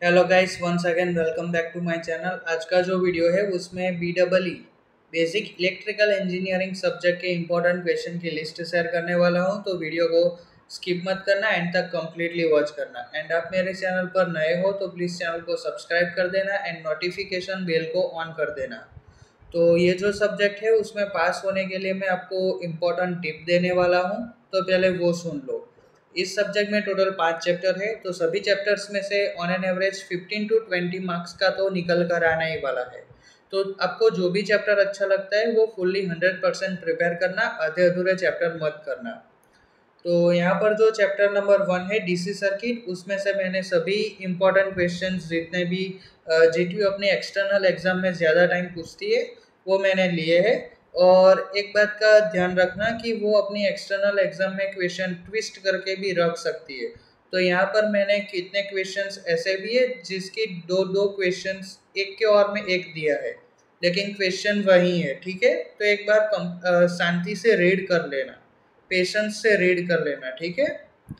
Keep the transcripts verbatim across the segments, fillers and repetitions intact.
Hello guys, once again welcome back to my channel. आज का जो वीडियो है उसमें B double E basic electrical engineering subject के इंपॉर्टेंट क्वेश्चन की लिस्ट शेयर करने वाला हूं, तो वीडियो को स्किप मत करना, एंड तक कंप्लीटली वॉच करना। एंड आप मेरे चैनल पर नए हो तो प्लीज़ चैनल को सब्सक्राइब कर देना एंड नोटिफिकेशन बेल को ऑन कर देना। तो ये जो सब्जेक्ट है उसमें पास होने के लिए मैं आपको इम्पोर्टेंट टिप देने वाला हूँ, तो पहले वो सुन लो। इस सब्जेक्ट में टोटल पाँच चैप्टर है, तो सभी चैप्टर्स में से on an average fifteen to twenty marks का तो निकल कर आना ही वाला है। तो आपको जो भी चैप्टर अच्छा लगता है वो फुल्ली हंड्रेड परसेंट प्रिपेयर करना, आधे अधूरे चैप्टर मत करना। तो यहाँ पर जो चैप्टर नंबर वन है डीसी सर्किट, उसमें से मैंने सभी इम्पोर्टेंट क्वेश्चंस जितने भी जीटीयू अपने एक्सटर्नल एग्जाम में ज़्यादा टाइम पूछती है वो मैंने लिए हैं। और एक बात का ध्यान रखना कि वो अपनी एक्सटर्नल एग्जाम में क्वेश्चन ट्विस्ट करके भी रख सकती है। तो यहाँ पर मैंने कितने क्वेश्चंस ऐसे भी है जिसकी दो दो क्वेश्चंस एक के और में एक दिया है, लेकिन क्वेश्चन वही है। ठीक है, तो एक बार कम शांति से रीड कर लेना, पेशेंस से रीड कर लेना। ठीक है,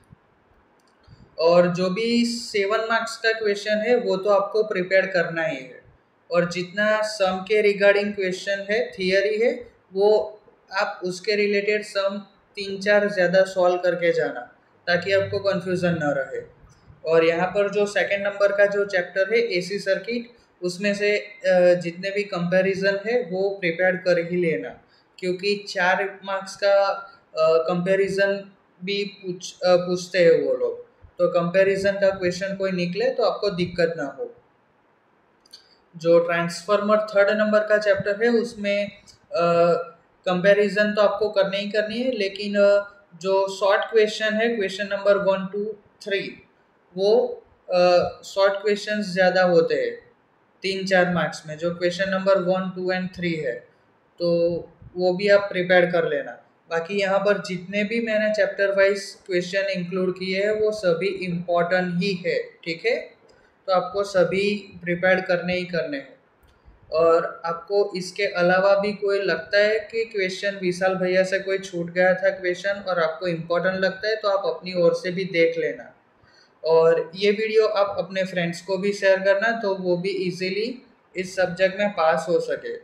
और जो भी सेवन मार्क्स का क्वेश्चन है वो तो आपको प्रिपेयर करना ही है, और जितना सम के रिगार्डिंग क्वेश्चन है, थियरी है, वो आप उसके रिलेटेड सम तीन चार ज़्यादा सॉल्व करके जाना, ताकि आपको कन्फ्यूज़न ना रहे। और यहाँ पर जो सेकंड नंबर का जो चैप्टर है एसी सर्किट, उसमें से जितने भी कंपैरिजन है वो प्रिपेयर कर ही लेना, क्योंकि चार मार्क्स का कंपैरिजन भी पूछ पूछते हैं वो लोग। तो कंपैरिजन का क्वेश्चन कोई निकले तो आपको दिक्कत ना हो। जो ट्रांसफार्मर थर्ड नंबर का चैप्टर है उसमें कंपैरिजन तो आपको करनी ही करनी है, लेकिन जो शॉर्ट क्वेश्चन है question number one two three, वो शॉर्ट क्वेश्चंस ज़्यादा होते हैं तीन चार मार्क्स में, जो question number one two and three है, तो वो भी आप प्रिपेयर कर लेना। बाकी यहाँ पर जितने भी मैंने चैप्टर वाइज क्वेश्चन इंक्लूड किए हैं वो सभी इम्पोर्टेंट ही है। ठीक है, तो आपको सभी प्रिपेयर करने ही करने हैं। और आपको इसके अलावा भी कोई लगता है कि क्वेश्चन विशाल भैया से कोई छूट गया था क्वेश्चन और आपको इम्पोर्टेंट लगता है, तो आप अपनी ओर से भी देख लेना। और ये वीडियो आप अपने फ्रेंड्स को भी शेयर करना, तो वो भी इजीली इस सब्जेक्ट में पास हो सके।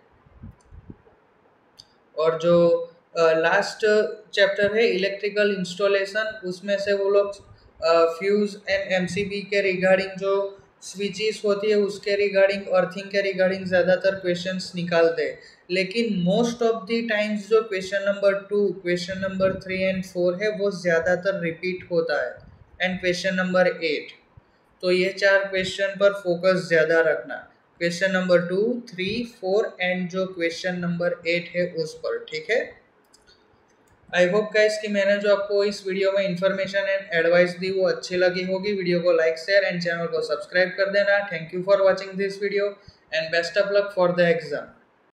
और जो लास्ट चैप्टर है इलेक्ट्रिकल इंस्टॉलेशन, उसमें से वो लोग फ्यूज एंड एमसीबी के रिगार्डिंग जो स्विचेस होती है उसके रिगार्डिंग, अर्थिंग के रिगार्डिंग ज़्यादातर क्वेश्चंस निकालते हैं। लेकिन मोस्ट ऑफ द टाइम्स जो question number two, question number three and four है वो ज़्यादातर रिपीट होता है, एंड क्वेश्चन नंबर एट। तो ये चार क्वेश्चन पर फोकस ज़्यादा रखना, question number two, three, four and जो क्वेश्चन नंबर एट है उस पर। ठीक है, आई होप गाइस कि मैंने जो आपको इस वीडियो में इन्फॉर्मेशन एंड एडवाइस दी वो अच्छी लगी होगी। वीडियो को लाइक, शेयर एंड चैनल को सब्सक्राइब कर देना। Thank you for watching this video and best of luck for the exam.